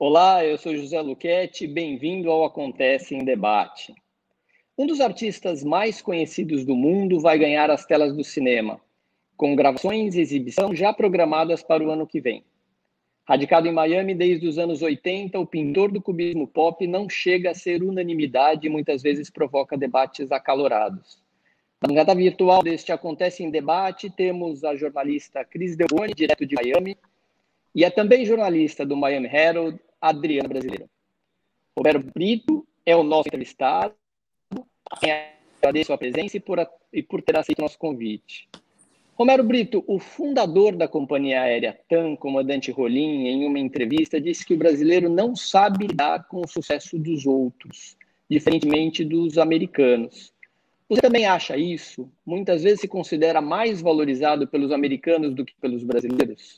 Olá, eu sou José Luchetti, bem-vindo ao Acontece em Debate. Um dos artistas mais conhecidos do mundo vai ganhar as telas do cinema, com gravações e exibição já programadas para o ano que vem. Radicado em Miami desde os anos 80, o pintor do cubismo pop não chega a ser unanimidade e muitas vezes provoca debates acalorados. Na bancada virtual deste Acontece em Debate, temos a jornalista Cris Delboni, direto de Miami, e a também jornalista do Miami Herald, Adriana Brasileira. Romero Brito é o nosso entrevistado. Agradeço a presença e por ter aceito o nosso convite. Romero Brito, o fundador da companhia aérea TAM, comandante Rolim, em uma entrevista, disse que o brasileiro não sabe lidar com o sucesso dos outros, diferentemente dos americanos. Você também acha isso? Muitas vezes se considera mais valorizado pelos americanos do que pelos brasileiros?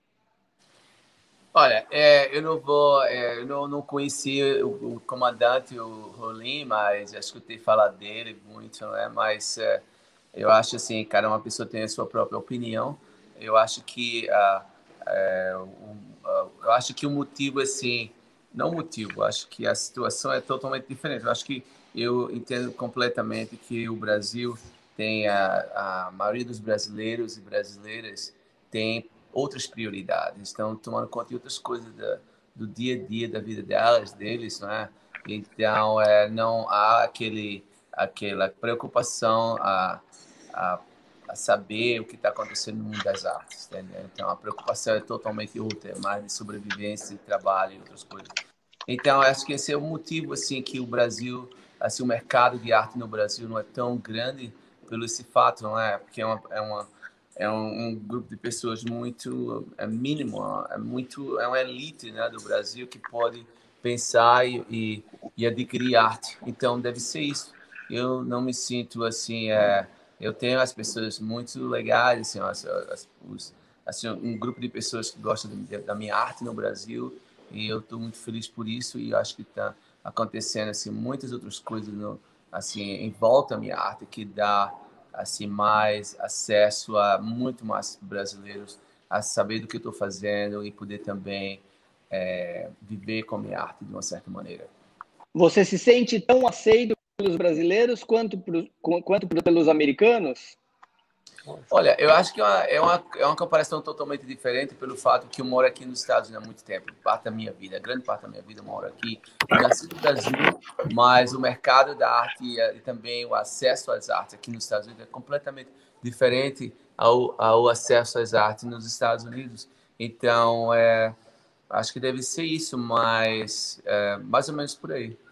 Olha, eu não conheci o comandante, o Rolim, mas já escutei falar dele muito, né? Mas eu acho assim, cada uma pessoa tem a sua própria opinião. Eu acho que eu acho que o motivo assim, não o motivo, acho que a situação é totalmente diferente. Eu acho que eu entendo completamente que o Brasil tem a maioria dos brasileiros e brasileiras tem outras prioridades, estão tomando conta de outras coisas do dia a dia da vida deles, não é? Então, não há aquela preocupação a saber o que está acontecendo no mundo das artes, entendeu? Então, a preocupação é totalmente outra, é mais de sobrevivência, de trabalho e outras coisas. Então, acho que esse é o motivo assim que o Brasil, assim, o mercado de arte no Brasil não é tão grande pelo esse fato, não é? Porque é um grupo de pessoas muito mínimo, é uma elite, né, do Brasil que pode pensar e adquirir arte. Então deve ser isso. Eu não me sinto assim, eu tenho as pessoas muito legais, assim, assim, um grupo de pessoas que gostam da minha arte no Brasil e eu estou muito feliz por isso e acho que está acontecendo assim muitas outras coisas assim em volta da minha arte que dá assim mais acesso a muito mais brasileiros a saber do que eu estou fazendo e poder também viver com a minha arte de uma certa maneira. Você se sente tão aceito pelos brasileiros quanto pelos americanos? Olha, eu acho que é uma comparação totalmente diferente pelo fato que eu moro aqui nos Estados Unidos há muito tempo. Parte da minha vida, grande parte da minha vida eu moro aqui. Eu nasci no Brasil, mas o mercado da arte e também o acesso às artes aqui nos Estados Unidos é completamente diferente ao acesso às artes nos Estados Unidos. Então, acho que deve ser isso, mas mais ou menos por aí.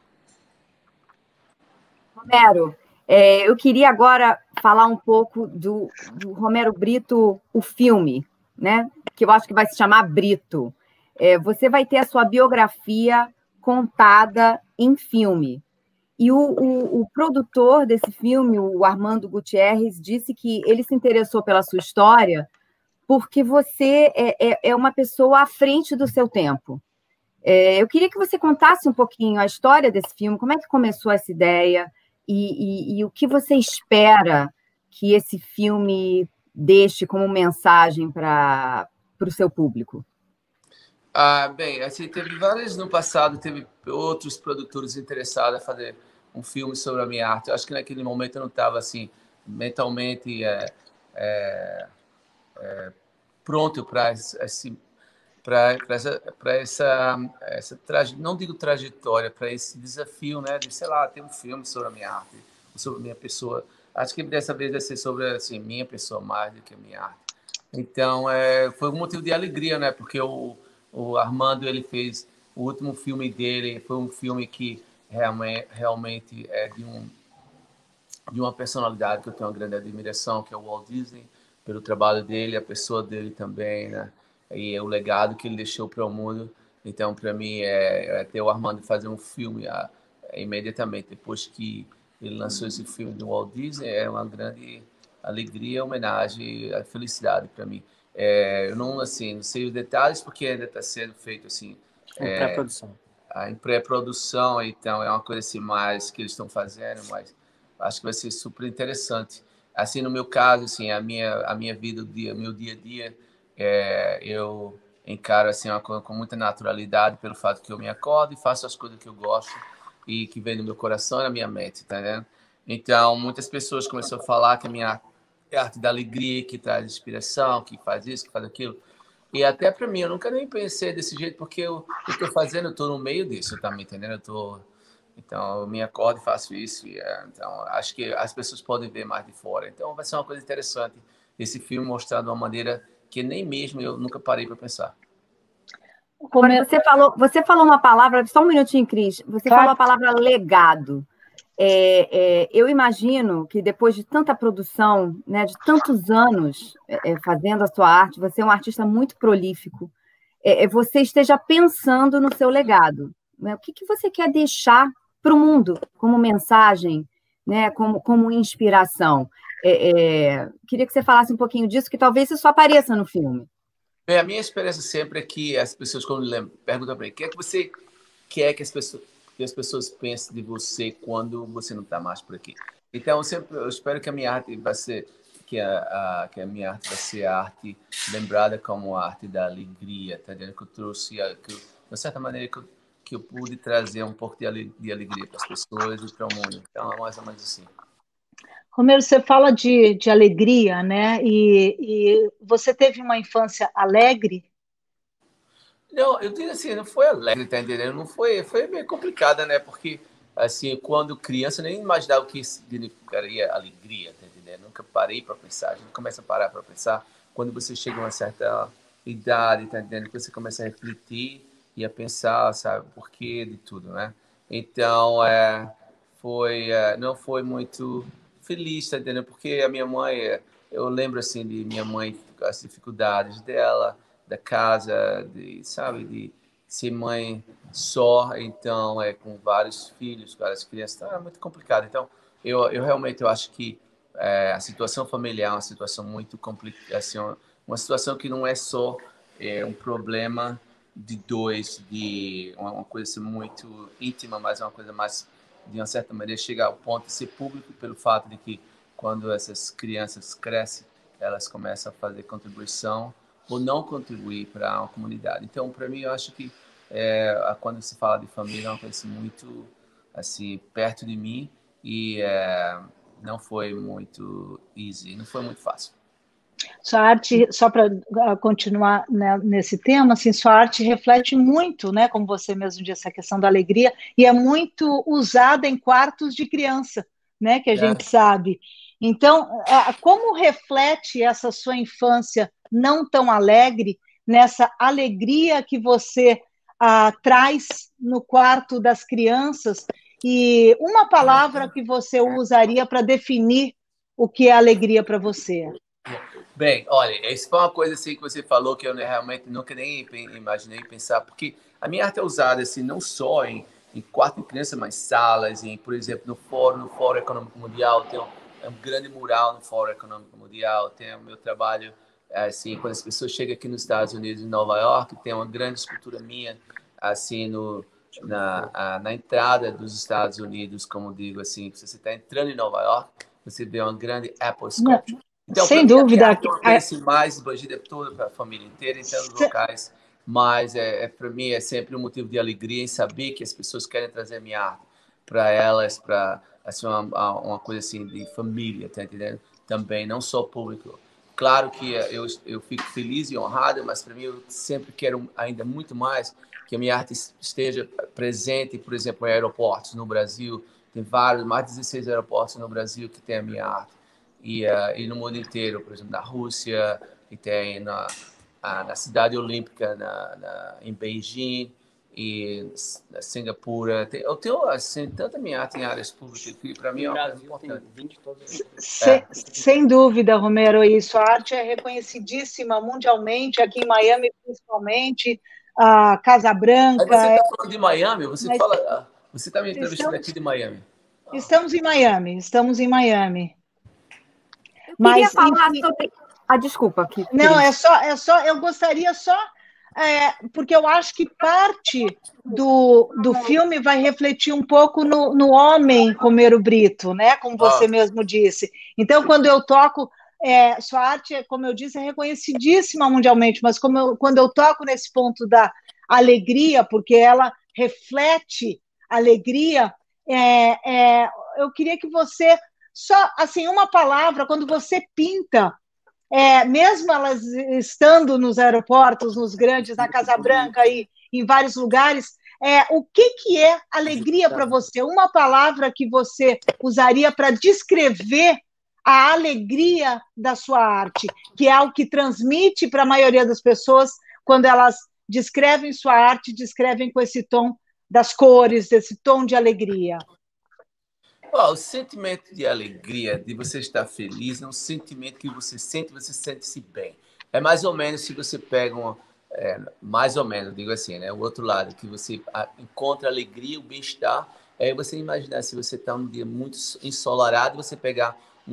Romero, eu queria agora falar um pouco do Romero Brito, o filme, né? Que eu acho que vai se chamar Brito. Você vai ter a sua biografia contada em filme. E o produtor desse filme, o Armando Gutierrez, disse que ele se interessou pela sua história porque você é uma pessoa à frente do seu tempo. Eu queria que você contasse um pouquinho a história desse filme, como é que começou essa ideia e o que você espera que esse filme deixe como mensagem para o seu público. Bem, assim, teve vários no passado, teve outros produtores interessados a fazer um filme sobre a minha arte. Eu acho que naquele momento eu não estava assim mentalmente pronto para essa não digo trajetória, para esse desafio, né, de sei lá, ter um filme sobre a minha arte, sobre a minha pessoa. Acho que dessa vez vai ser sobre assim minha pessoa mais do que a minha arte. Então, foi um motivo de alegria, né? Porque o Armando, ele fez o último filme dele, foi um filme que realmente é de uma personalidade que eu tenho uma grande admiração, que é o Walt Disney, pelo trabalho dele, a pessoa dele também, né? E o legado que ele deixou para o mundo. Então, para mim, ter o Armando fazer um filme imediatamente depois que ele lançou esse filme do Walt Disney é uma grande alegria, homenagem, a felicidade para mim. Eu não assim não sei os detalhes porque ainda está sendo feito assim em pré-produção. Em pré-produção, então é uma coisa assim mais que eles estão fazendo, mas acho que vai ser super interessante. Assim, no meu caso, assim, a minha vida, meu dia a dia, encaro assim uma coisa com muita naturalidade pelo fato que eu me acordo e faço as coisas que eu gosto e que vem do meu coração e na minha mente, tá entendendo? Então, muitas pessoas começaram a falar que a minha é a arte da alegria, que traz inspiração, que faz isso, que faz aquilo. E até para mim, eu nunca nem pensei desse jeito, porque eu estou fazendo, eu estou no meio disso, tá me entendendo? Então, eu me acordo e faço isso. Então, acho que as pessoas podem ver mais de fora. Então, vai ser uma coisa interessante esse filme mostrar de uma maneira que nem mesmo eu nunca parei para pensar. Agora, você falou uma palavra, só um minutinho, Cris. Você falou a palavra legado. Eu imagino que depois de tanta produção, né, de tantos anos fazendo a sua arte, você é um artista muito prolífico, você esteja pensando no seu legado. Né? O que você quer deixar para o mundo como mensagem, né, como inspiração? Queria que você falasse um pouquinho disso, que talvez isso só apareça no filme. A minha experiência sempre é que as pessoas, quando perguntam para mim, o que é que você quer que as pessoas pensem de você quando você não está mais por aqui? Então, eu espero que a minha arte vai ser que a minha arte vai ser a arte lembrada como a arte da alegria, tá vendo? Que eu trouxe, de certa maneira, que eu pude trazer um pouco de alegria para as pessoas e para o mundo. Então, é mais ou menos assim. Romero, você fala de alegria, né? E você teve uma infância alegre? Não, eu digo assim, não foi alegre, tá entendendo? Não foi meio complicada, né? Porque, assim, quando criança, eu nem imaginava o que significaria alegria, tá entendendo? Nunca parei para pensar. A gente começa a parar para pensar quando você chega a uma certa idade, tá entendendo? Que você começa a refletir e a pensar, sabe, o porquê de tudo, né? Então, não foi muito feliz, tá entendendo? Porque a minha mãe, eu lembro, assim, de minha mãe, as dificuldades dela, da casa, de ser mãe só, então, com vários filhos, várias crianças, então, é muito complicado. Então, eu realmente acho que a situação familiar é uma situação muito complicada, assim, uma situação que não é só um problema de dois, de uma coisa assim, muito íntima, mas é uma coisa mais, de uma certa maneira, chegar ao ponto de ser público pelo fato de que, quando essas crianças crescem, elas começam a fazer contribuição ou não contribuir para uma comunidade. Então, para mim, eu acho que quando se fala de família, é uma coisa assim, muito assim, perto de mim e não foi muito easy, não foi muito fácil. Sua arte, só para continuar, né, nesse tema, assim, sua arte reflete muito, né, como você mesmo disse, essa questão da alegria, e é muito usada em quartos de criança, né, que a gente sabe. Então, como reflete essa sua infância não tão alegre, nessa alegria que você traz no quarto das crianças, e uma palavra que você usaria para definir o que é alegria para você? Bem, olha, isso foi uma coisa assim que você falou que eu realmente nunca nem imaginei pensar, porque a minha arte é usada assim, não só em quarto de criança, mas salas, por exemplo, no Fórum Econômico Mundial, tem um grande mural no Fórum Econômico Mundial, tem o meu trabalho, assim, quando as pessoas chegam aqui nos Estados Unidos, em Nova York, tem uma grande escultura minha, assim, na entrada dos Estados Unidos, como digo, assim, se você está entrando em Nova York, você vê uma grande Apple Sculpture. Então, sem dúvida. É uma coisa assim, mais abrangida toda para a família inteira, em tantos locais, mas para mim é sempre um motivo de alegria em saber que as pessoas querem trazer a minha arte para elas, para assim, uma coisa assim de família, tá entendendo? Também, não só público. Claro que eu fico feliz e honrado, mas para mim eu sempre quero ainda muito mais que a minha arte esteja presente, por exemplo, em aeroportos no Brasil. Tem mais de 16 aeroportos no Brasil que tem a minha arte. E no mundo inteiro, por exemplo, na Rússia, e tem na cidade olímpica em Beijing e na Singapura. Eu tenho assim, tanta minha arte em áreas públicas que para mim é uma coisa importante. Sem dúvida, Romero, e sua arte é reconhecidíssima mundialmente, aqui em Miami principalmente, a Casa Branca. Aí você está falando de Miami? Você está me entrevistando aqui de Miami? Estamos em Miami. Eu queria falar sobre... desculpa. Não, eu gostaria só... porque eu acho que parte do filme vai refletir um pouco no homem Romero Britto, né? Como você mesmo disse. Então, quando eu toco sua arte, como eu disse, é reconhecidíssima mundialmente, mas quando eu toco nesse ponto da alegria, porque ela reflete alegria, eu queria que você, só assim, uma palavra, quando você pinta, mesmo elas estando nos aeroportos, nos grandes, na Casa Branca e em vários lugares, o que é alegria para você? Uma palavra que você usaria para descrever a alegria da sua arte, que é algo que transmite para a maioria das pessoas quando elas descrevem sua arte, descrevem com esse tom das cores, desse tom de alegria. O sentimento de alegria, de você estar feliz, é um sentimento que você sente-se bem. É mais ou menos se você pega mais ou menos, digo assim, né? O outro lado, que você encontra alegria, o bem-estar. Você imaginar se você está um dia muito ensolarado, você pegar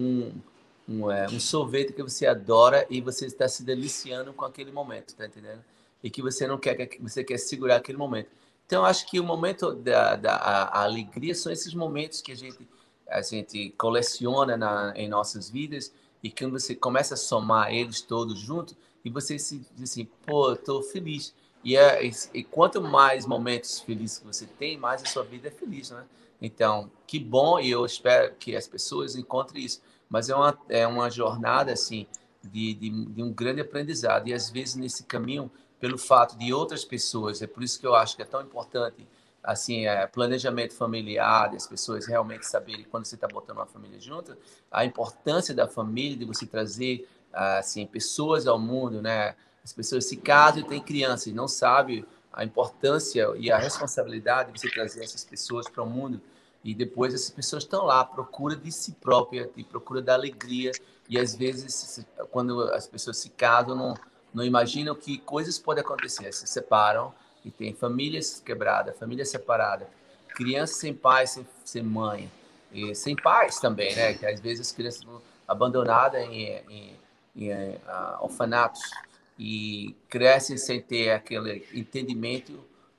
um sorvete que você adora e você está se deliciando com aquele momento, tá entendendo? E que você não quer, você quer segurar aquele momento. Então, acho que o momento da alegria são esses momentos que a gente coleciona em nossas vidas, e quando você começa a somar eles todos juntos, e você se diz assim, pô, eu estou feliz. E quanto mais momentos felizes que você tem, mais a sua vida é feliz, né? Então, que bom, e eu espero que as pessoas encontrem isso. Mas é uma jornada, assim, de um grande aprendizado. E, às vezes, nesse caminho, pelo fato de outras pessoas, é por isso que eu acho que é tão importante, assim, planejamento familiar, as pessoas realmente saberem, quando você está botando uma família junto, a importância da família, de você trazer, assim, pessoas ao mundo, né? As pessoas se casam e têm crianças, e não sabem a importância e a responsabilidade de você trazer essas pessoas para o mundo, e depois essas pessoas estão lá à procura de si própria, à procura da alegria, e às vezes, quando as pessoas se casam, não imaginam que coisas podem acontecer, se separam e tem famílias quebradas, famílias separadas, crianças sem pai, sem mãe, e sem pais também, né? Que às vezes as crianças são abandonadas em orfanatos e crescem sem ter aquele entendimento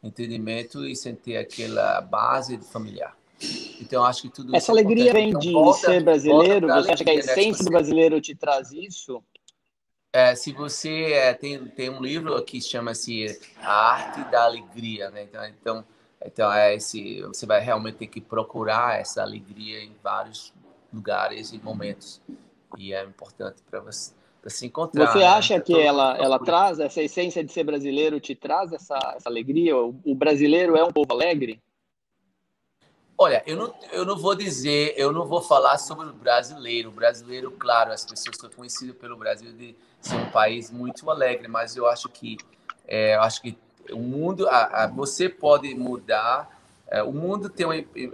e sem ter aquela base familiar. Então, acho que tudo isso Essa alegria vem então, de ser brasileiro? Você acha que a alegria, essência do brasileiro te traz isso? Se você tem um livro que chama-se A Arte da Alegria, né? Então você vai realmente ter que procurar essa alegria em vários lugares e momentos, e é importante para você se encontrar. Você acha, né, que ela procura. traz essa essência de ser brasileiro, te traz essa alegria? O brasileiro é um povo alegre? Olha, eu não vou dizer, eu não vou falar sobre o brasileiro. O brasileiro, claro, as pessoas são conhecidas pelo Brasil de ser um país muito alegre, mas eu acho que o mundo, você pode mudar. O mundo tem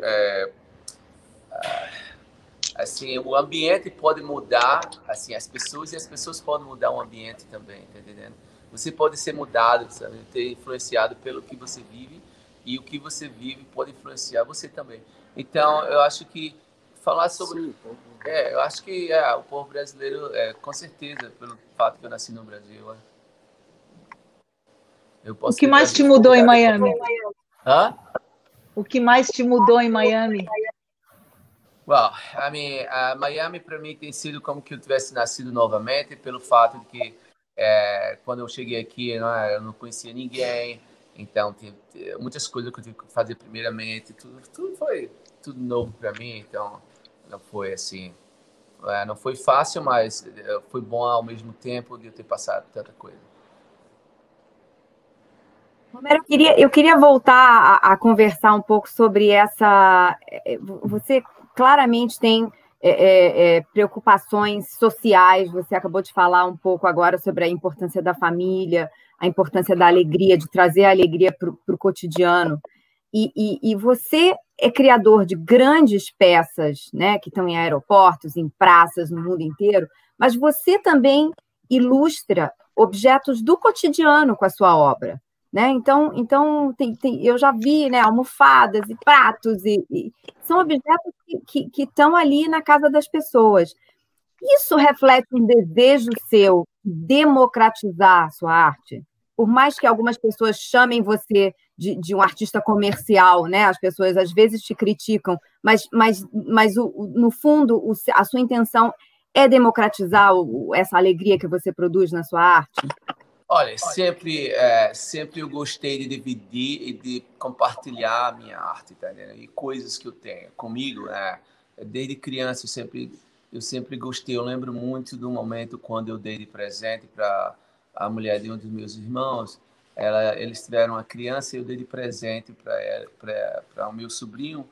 assim, o ambiente pode mudar, assim, as pessoas podem mudar o ambiente também, tá entendendo? Você pode ser mudado, sabe? Ter influenciado pelo que você vive. E o que você vive pode influenciar você também. Então, eu acho que falar sobre... eu acho que o povo brasileiro, com certeza, pelo fato que eu nasci no Brasil. O que mais te mudou em Miami? Hã? O que mais te mudou em Miami? Well, Miami, para mim, tem sido como que eu tivesse nascido novamente, pelo fato de que quando eu cheguei aqui, eu não conhecia ninguém. Então, tem muitas coisas que eu tive que fazer primeiramente. Tudo foi tudo novo para mim. Então, não foi assim... não foi fácil, mas foi bom ao mesmo tempo de eu ter passado tanta coisa. Romero, eu queria voltar a conversar um pouco sobre essa... Você claramente tem preocupações sociais. Você acabou de falar um pouco agora sobre a importância da família, a importância da alegria, de trazer a alegria para o cotidiano. E você é criador de grandes peças, né, que estão em aeroportos, em praças, no mundo inteiro, mas você também ilustra objetos do cotidiano com a sua obra, né? Então eu já vi, né, almofadas e pratos, e são objetos que estão ali na casa das pessoas. Isso reflete um desejo seu de democratizar a sua arte? Por mais que algumas pessoas chamem você de um artista comercial, né? As pessoas às vezes te criticam, mas no fundo a sua intenção é democratizar essa alegria que você produz na sua arte? Olha, sempre eu gostei de dividir e de compartilhar a minha arte, tá entendendo? E coisas que eu tenho comigo, né? Desde criança eu sempre gostei. Eu lembro muito do momento quando eu dei de presente para a mulher de um dos meus irmãos. Eles tiveram uma criança e eu dei de presente para o meu sobrinho.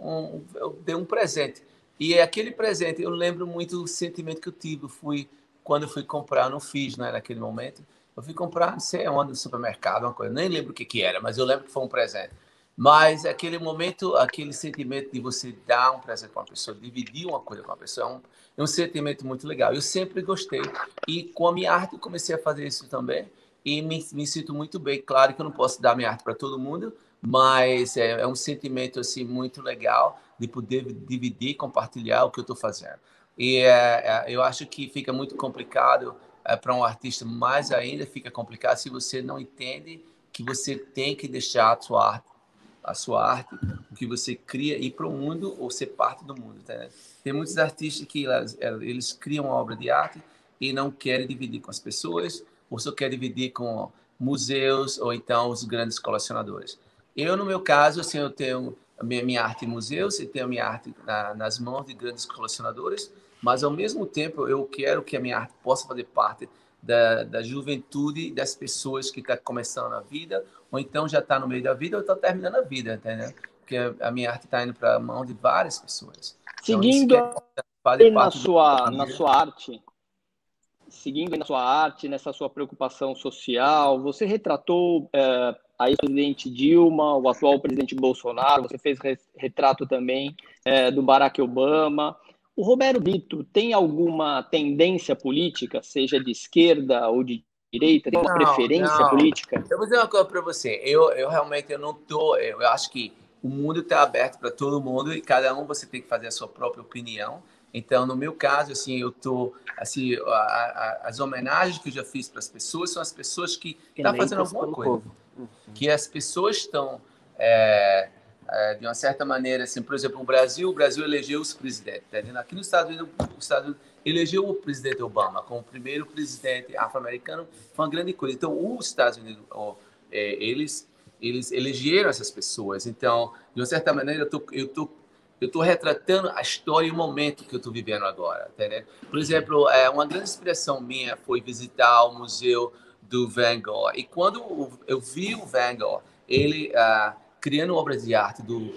Eu dei um presente. E aquele presente, eu lembro muito do sentimento que eu tive. Quando eu fui comprar, eu não fiz, né, naquele momento. Eu fui comprar, não sei onde, no supermercado, uma coisa. Nem lembro o que era, mas eu lembro que foi um presente. Mas aquele momento, aquele sentimento de você dar um presente para uma pessoa, dividir uma coisa com uma pessoa, é um sentimento muito legal. Eu sempre gostei. E com a minha arte, eu comecei a fazer isso também. E me sinto muito bem. Claro que eu não posso dar minha arte para todo mundo, mas é um sentimento assim, muito legal de poder dividir e compartilhar o que eu estou fazendo. E eu acho que fica muito complicado para um artista, mais ainda fica complicado se você não entende que você tem que deixar a sua arte, o que você cria, ir para o mundo ou ser parte do mundo. Tá? Tem muitos artistas que eles criam uma obra de arte e não querem dividir com as pessoas, ou só querem dividir com museus ou então os grandes colecionadores. Eu, no meu caso, assim, eu tenho a minha arte em museus e tenho a minha arte nas mãos de grandes colecionadores, mas, ao mesmo tempo, eu quero que a minha arte possa fazer parte da juventude, das pessoas que estão começando a vida, ou então já está no meio da vida, ou está terminando a vida, entendeu? Porque a minha arte está indo para a mão de várias pessoas. Então, Seguindo aí na sua arte, seguindo na sua arte, nessa sua preocupação social, você retratou a ex-presidente Dilma, o atual presidente Bolsonaro, você fez retrato também do Barack Obama. O Romero Brito tem alguma tendência política, seja de esquerda ou de direita, tem uma preferência política? Eu vou dizer uma coisa para você. Eu realmente não tô. Eu acho que o mundo está aberto para todo mundo e cada um você tem que fazer a sua própria opinião. Então, no meu caso, assim, eu tô assim, as homenagens que eu já fiz para as pessoas são as pessoas que estão fazendo alguma coisa, que as pessoas estão de uma certa maneira, assim, por exemplo, o Brasil elegeu os presidentes, tá vendo? Aqui nos Estados Unidos elegeu o presidente Obama como o primeiro presidente afro-americano, foi uma grande coisa. Então, os Estados Unidos, eles elegeram essas pessoas. Então, de uma certa maneira, eu tô retratando a história e o momento que eu estou vivendo agora, entendeu? Por exemplo, uma grande inspiração minha foi visitar o museu do Van Gogh. E quando eu vi o Van Gogh, ele criando obras de arte do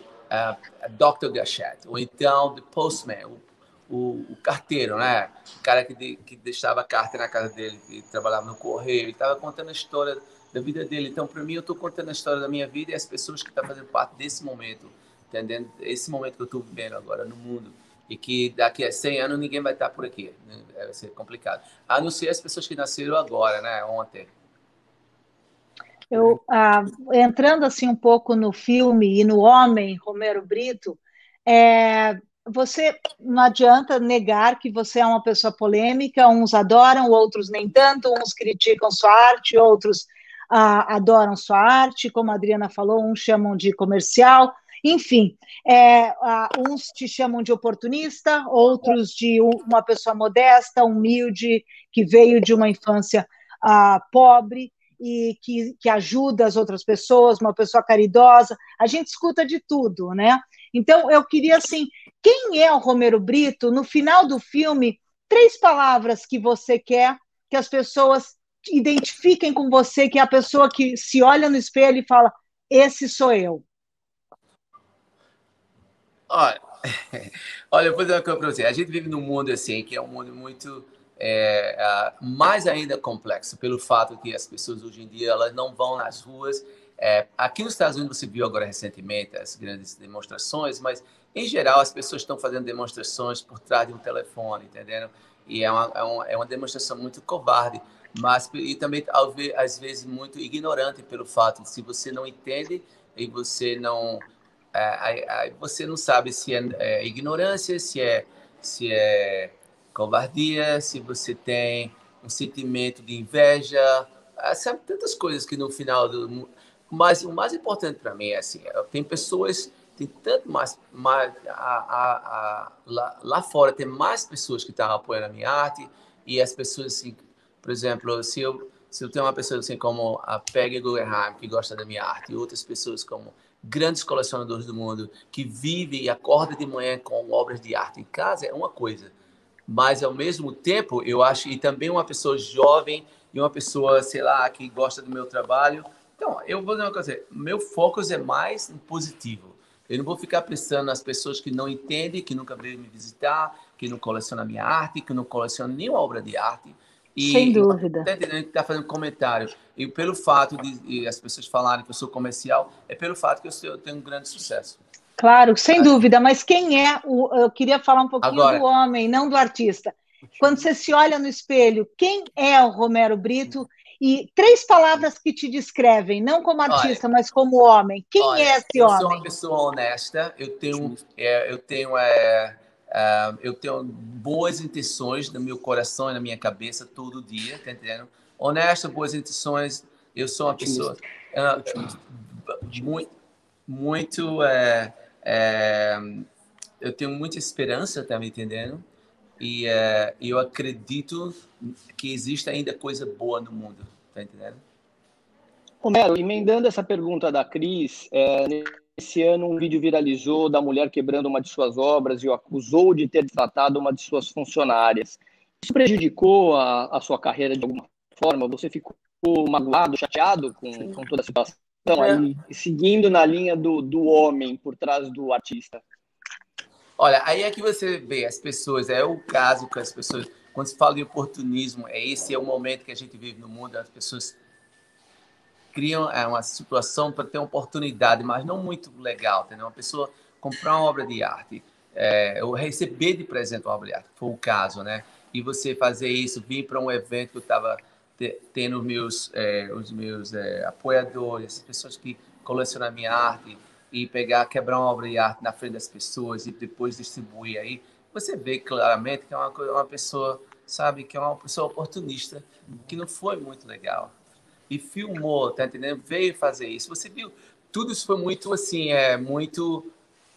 Dr. Gachet, ou então do Postman, o carteiro, né? O cara que deixava a carta na casa dele, que trabalhava no correio, ele estava contando a história da vida dele. Então, para mim, eu estou contando a história da minha vida e as pessoas que estão fazendo parte desse momento, entendendo? Esse momento que eu estou vivendo agora no mundo. E que daqui a 100 anos ninguém vai estar por aqui. Né? Vai ser complicado. A não ser as pessoas que nasceram agora, né? Ontem. Eu, entrando assim um pouco no filme e no homem Romero Brito, você não adianta negar que você é uma pessoa polêmica, uns adoram, outros nem tanto, uns criticam sua arte, outros adoram sua arte, como a Adriana falou, uns chamam de comercial, enfim, uns te chamam de oportunista, outros de uma pessoa modesta, humilde, que veio de uma infância pobre, e que ajuda as outras pessoas, uma pessoa caridosa, a gente escuta de tudo, né? Então, eu queria, assim, quem é o Romero Brito? No final do filme, 3 palavras que você quer que as pessoas identifiquem com você, que é a pessoa que se olha no espelho e fala, esse sou eu. Olha, eu vou dizer uma coisa para você. A gente vive num mundo assim, que é um mundo muito mais ainda complexo, pelo fato que as pessoas hoje em dia elas não vão nas ruas. Aqui nos Estados Unidos você viu agora recentemente as grandes demonstrações, mas em geral as pessoas estão fazendo demonstrações por trás de um telefone, entendendo? E é uma demonstração muito covarde, mas e também às vezes muito ignorante pelo fato de se você não entende e você não você não sabe se é ignorância, se é covardia, se você tem um sentimento de inveja, sabe, tantas coisas que no final mas o mais importante para mim é assim, tem pessoas tem tanto lá fora tem mais pessoas que estão apoiando a minha arte, e as pessoas, assim, por exemplo, se eu tenho uma pessoa assim como a Peggy Guggenheim, que gosta da minha arte, e outras pessoas como grandes colecionadores do mundo, que vivem e acordam de manhã com obras de arte em casa, é uma coisa. Mas, ao mesmo tempo, eu acho, e também uma pessoa jovem e uma pessoa, sei lá, que gosta do meu trabalho. Então, eu vou dizer uma coisa, meu foco é mais no positivo. Eu não vou ficar pensando nas pessoas que não entendem, que nunca veio me visitar, que não colecionam minha arte, que não colecionam nenhuma obra de arte. Sem dúvida. Tá entendendo que está fazendo comentário. E pelo fato de as pessoas falarem que eu sou comercial, é pelo fato que eu tenho um grande sucesso. Claro, sem dúvida, mas quem é eu queria falar um pouquinho Agora, do homem, não do artista. Quando você se olha no espelho, quem é o Romero Brito? E 3 palavras que te descrevem, não como artista, mas como homem. Quem é esse eu homem? sou uma pessoa honesta, eu tenho boas intenções no meu coração e na minha cabeça todo dia, tá entendendo? Honesta, boas intenções. Eu sou uma pessoa muito eu tenho muita esperança, tá me entendendo? E eu acredito que existe ainda coisa boa no mundo, tá entendendo? Romero, emendando essa pergunta da Cris, nesse ano um vídeo viralizou da mulher quebrando uma de suas obras e o acusou de ter tratado uma de suas funcionárias. Isso prejudicou a sua carreira de alguma forma? Você ficou magoado, chateado com toda a situação? Aí, seguindo na linha do homem por trás do artista. Olha, aí é que você vê as pessoas, é o caso que as pessoas, quando se fala de oportunismo, esse é o momento que a gente vive no mundo, as pessoas criam uma situação para ter uma oportunidade, mas não muito legal, entendeu? Uma pessoa comprar uma obra de arte, ou receber de presente uma obra de arte, foi o caso, né? E você fazer isso, vir para um evento que eu estava tendo os meus apoiadores, as pessoas que colecionam a minha arte, e quebrar uma obra de arte na frente das pessoas e depois distribuir aí, você vê claramente que é uma pessoa, sabe, que é uma pessoa oportunista, que não foi muito legal. E filmou, tá entendendo? Veio fazer isso. Você viu? Tudo isso foi muito, assim, muito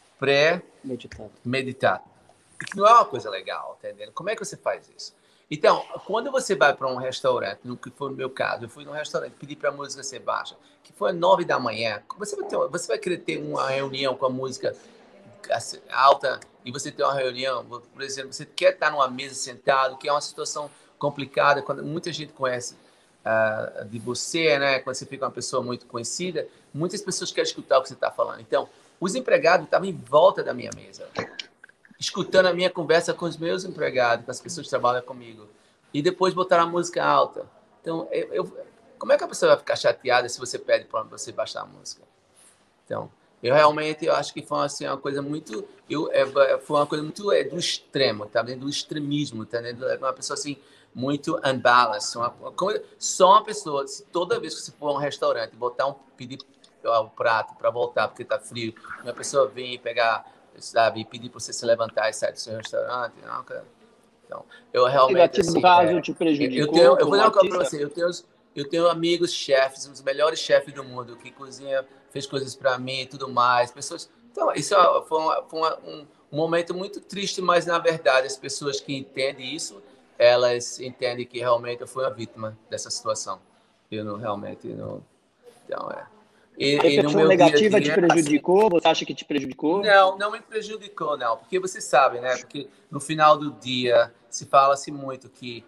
pré-meditado. Que não é uma coisa legal, tá entendendo? Como é que você faz isso? Então, quando você vai para um restaurante, no que foi no meu caso, eu fui num restaurante, pedi para a música ser baixa, que foi às 9 da manhã, você vai querer ter uma reunião com a música alta e você tem uma reunião, por exemplo, você quer estar numa mesa sentado, que é uma situação complicada, quando muita gente conhece de você, né? Quando você fica uma pessoa muito conhecida, muitas pessoas querem escutar o que você está falando. Então, os empregados estavam em volta da minha mesa, escutando a minha conversa com os meus empregados, com as pessoas que trabalham comigo. E depois botaram a música alta. Então, como é que a pessoa vai ficar chateada se você pede para você baixar a música? Então, eu acho que foi assim, uma coisa muito... foi uma coisa muito do extremo, tá vendo? Do extremismo, tá vendo? Uma pessoa assim, muito unbalanced. Só uma pessoa, se toda vez que você for a um restaurante, pedir o prato para voltar porque está frio, uma pessoa vem pegar, sabe, e pedir para você se levantar e sair do seu restaurante, não, cara. Então, eu realmente, assim, no caso, te prejudicou? Eu vou dar uma coisa para você. Eu tenho amigos chefes, os melhores chefes do mundo, que cozinha, fez coisas para mim e tudo mais. Pessoas. Então, isso foi um momento muito triste, mas na verdade as pessoas que entendem isso, elas entendem que realmente eu fui uma vítima dessa situação. Eu não realmente não. Então A repercussão negativa te prejudicou? Assim, você acha que te prejudicou? Não, não me prejudicou, não. Porque você sabe, né? Porque no final do dia se fala-se muito que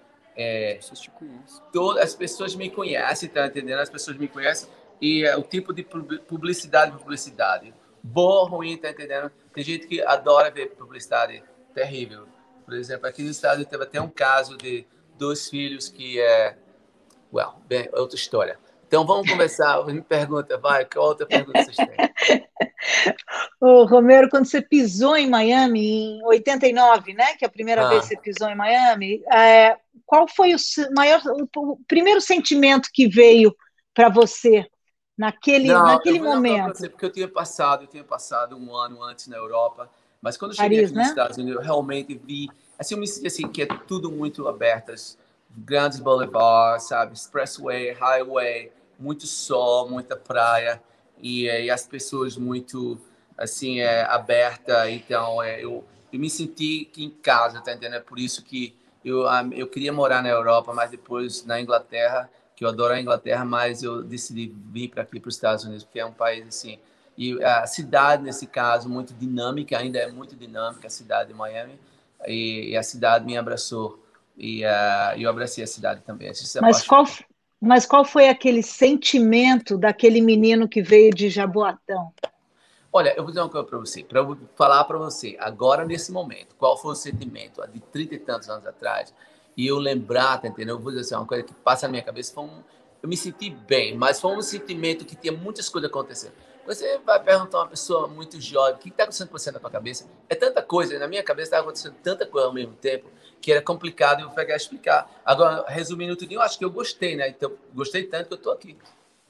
as pessoas me conhecem, tá entendendo? As pessoas me conhecem e o tipo de publicidade. Boa ou ruim, tá entendendo? Tem gente que adora ver publicidade terrível. Por exemplo, aqui no estado teve até um caso de 2 filhos que bem, outra história. Então, vamos começar. Me pergunta, qual outra pergunta vocês têm? Ô, Romero, quando você pisou em Miami, em 89, né? Que é a primeira vez que você pisou em Miami, qual foi o primeiro sentimento que veio para você naquele momento? Você, porque eu tinha passado um ano antes na Europa, mas quando eu cheguei Paris, aqui nos Estados Unidos, eu realmente vi, assim, eu me senti assim, que é tudo muito aberto, grandes boulevards, sabe, expressway, highway, muito sol, muita praia, e as pessoas muito assim, aberta. Então, eu me senti em casa, tá entendendo? É por isso que eu queria morar na Europa, mas depois na Inglaterra, que eu adoro a Inglaterra, mas eu decidi vir para aqui, para os Estados Unidos, porque é um país assim. E a cidade, nesse caso, muito dinâmica, ainda é muito dinâmica, a cidade de Miami, e a cidade me abraçou. E eu abracei a cidade também. A gente se Mas apaixonou. qual foi aquele sentimento daquele menino que veio de Jaboatão? Olha, eu vou dizer uma coisa para você, para eu falar para você, agora nesse momento, qual foi o sentimento há de 30 e tantos anos atrás, e eu lembrar, tá entendendo? Eu vou dizer assim, uma coisa que passa na minha cabeça, eu me senti bem, mas foi um sentimento que tinha muitas coisas acontecendo. Você vai perguntar a uma pessoa muito jovem, o que está acontecendo com você na tua cabeça? É tanta coisa, na minha cabeça estava acontecendo tanta coisa ao mesmo tempo, que era complicado eu pegar e explicar. Agora, resumindo tudo, eu acho que eu gostei, né? Então, gostei tanto que eu estou aqui.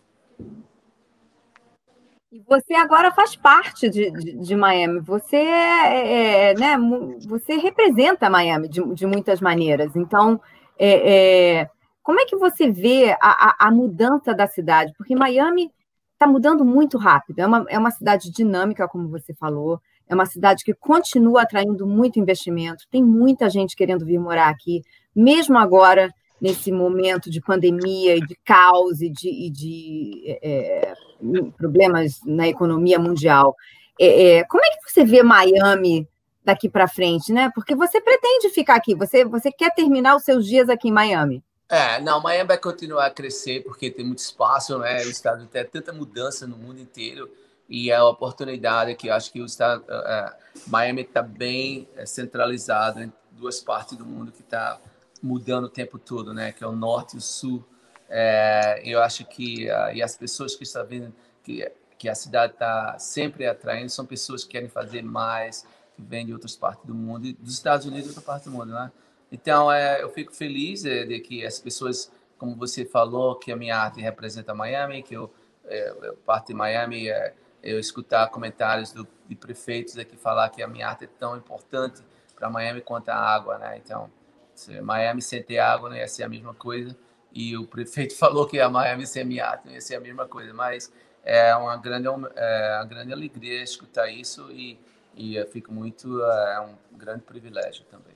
E você agora faz parte de Miami. Você né, você representa Miami de muitas maneiras. Então, como é que você vê a mudança da cidade? Porque Miami está mudando muito rápido. É uma cidade dinâmica, como você falou. É uma cidade que continua atraindo muito investimento. Tem muita gente querendo vir morar aqui, mesmo agora, nesse momento de pandemia e de caos e de problemas na economia mundial. Como é que você vê Miami daqui para frente, né? Porque você pretende ficar aqui, você quer terminar os seus dias aqui em Miami. Não, Miami vai continuar a crescer porque tem muito espaço, né? O estado tem tanta mudança no mundo inteiro e é a oportunidade que eu acho que o estado, Miami está bem centralizado em duas partes do mundo que está mudando o tempo todo, né? Que é o norte e o sul. Eu acho que e as pessoas que estão vendo que a cidade está sempre atraindo são pessoas que querem fazer mais, que vêm de outras partes do mundo, e dos Estados Unidos e outra parte do mundo, né? Então, eu fico feliz de que as pessoas, como você falou, que a minha arte representa Miami, que eu parto de Miami, eu escutar comentários de prefeitos aqui falar que a minha arte é tão importante para Miami quanto a água, né? Então, Miami sem ter água não ia ser a mesma coisa, e o prefeito falou que a Miami sem minha arte não ia ser a mesma coisa, mas é uma grande alegria escutar isso e eu fico muito, é um grande privilégio também.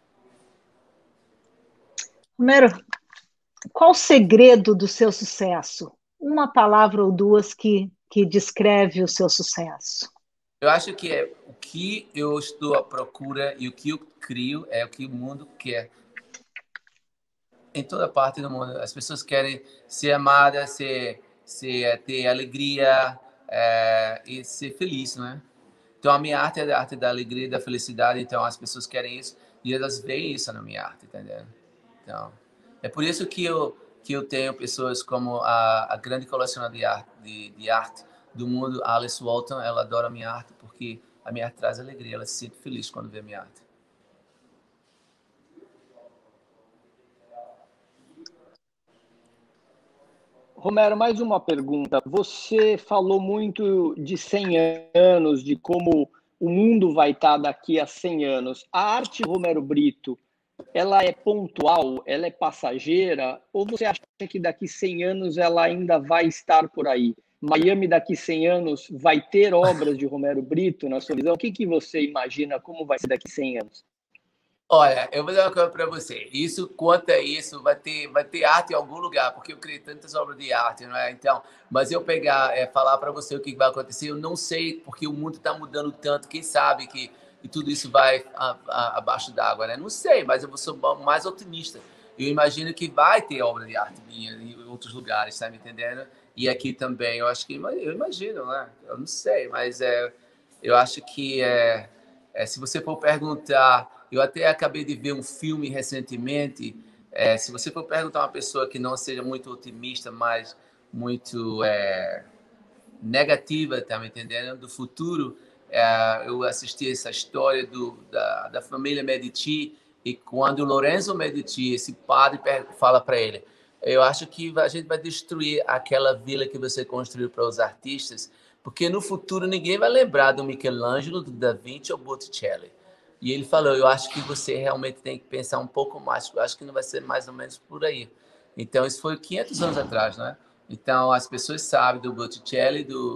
Romero, qual o segredo do seu sucesso? Uma palavra ou duas que descreve o seu sucesso. Eu acho que o que eu estou à procura e o que eu crio é o que o mundo quer. Em toda parte do mundo, as pessoas querem ser amadas, ter alegria e ser feliz, né? Então a minha arte é a arte da alegria e da felicidade. Então as pessoas querem isso e elas veem isso na minha arte, entendeu? Então é por isso que eu tenho pessoas como a grande colecionadora de arte do mundo, Alice Walton. Ela adora a minha arte porque a minha arte traz alegria. Ela se sente feliz quando vê a minha arte. Romero, mais uma pergunta. Você falou muito de 100 anos, de como o mundo vai estar daqui a 100 anos. A arte Romero Brito, ela é pontual, ela é passageira, ou você acha que daqui 100 anos ela ainda vai estar por aí? Miami daqui 100 anos vai ter obras de Romero Brito, na sua visão? O que você imagina como vai ser daqui 100 anos? Olha, eu vou dizer uma coisa para você. Quanto a isso, vai ter arte em algum lugar, porque eu criei tantas obras de arte, não é? Então, mas eu falar para você o que vai acontecer, eu não sei, porque o mundo está mudando tanto. Quem sabe que tudo isso vai abaixo d'água, né? Não sei, mas eu sou mais otimista. Eu imagino que vai ter obra de arte minha em outros lugares, tá me entendendo? E aqui também, eu imagino, né? Eu não sei, mas eu acho que se você for perguntar. Eu até acabei de ver um filme recentemente. Se você for perguntar a uma pessoa que não seja muito otimista, mas muito negativa, tá me entendendo? Do futuro, eu assisti essa história da família Medici, e quando o Lorenzo Medici, esse padre, fala para ele: eu acho que a gente vai destruir aquela vila que você construiu para os artistas, porque no futuro ninguém vai lembrar do Michelangelo, do Da Vinci ou Botticelli. E ele falou: eu acho que você realmente tem que pensar um pouco mais, eu acho que não vai ser mais ou menos por aí. Então, isso foi 500 anos atrás, né? Então, as pessoas sabem do Botticelli, do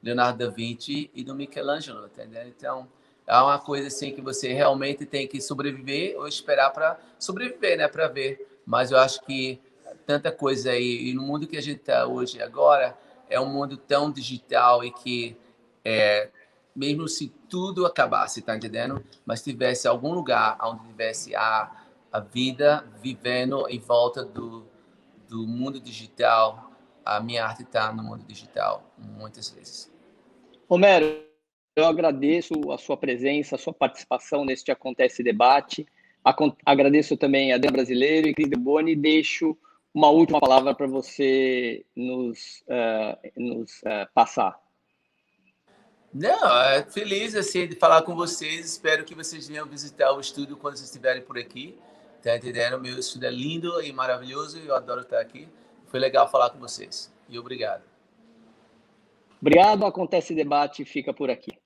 Leonardo da Vinci e do Michelangelo, entendeu? Então, é uma coisa assim que você realmente tem que sobreviver ou esperar para sobreviver, né, para ver. Mas eu acho que tanta coisa aí, e no mundo que a gente está hoje agora, é um mundo tão digital e que mesmo se tudo acabasse, tá entendendo? Mas tivesse algum lugar onde tivesse a vida vivendo em volta do mundo digital, a minha arte está no mundo digital, muitas vezes. Romero, eu agradeço a sua presença, a sua participação neste Acontece Debate. Agradeço também a Adriana Brasileiro e Cris de Boni e deixo uma última palavra para você nos passar. Não, feliz assim de falar com vocês. Espero que vocês venham visitar o estúdio quando vocês estiverem por aqui. Tá entendendo? Meu estúdio é lindo e maravilhoso e eu adoro estar aqui. Foi legal falar com vocês. E obrigado. Obrigado. Acontece Debate fica por aqui.